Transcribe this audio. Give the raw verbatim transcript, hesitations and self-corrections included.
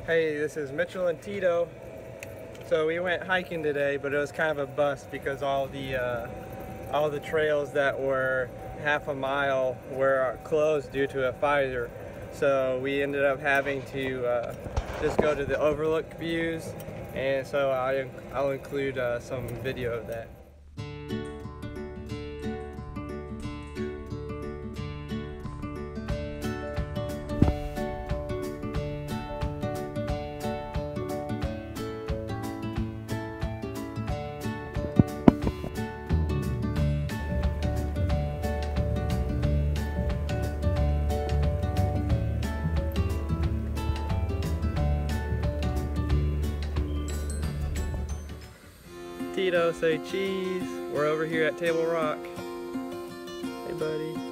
Hey, this is Mitchell and Tito. So we went hiking today, but it was kind of a bust because all the uh, all the trails that were half a mile were closed due to a fire. So we ended up having to uh, just go to the overlook views, and so I, I'll include uh, some video of that. Tito, say cheese. We're over here at Table Rock. Hey, buddy.